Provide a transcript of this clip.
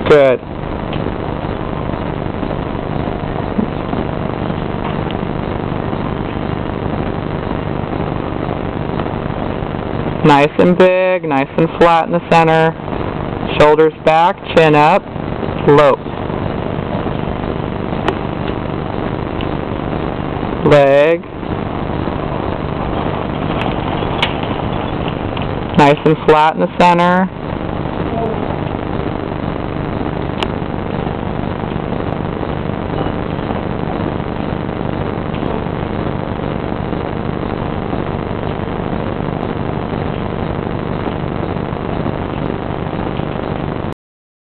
Good. Nice and big, nice and flat in the center. Shoulders back, chin up, lope. Leg. Nice and flat in the center.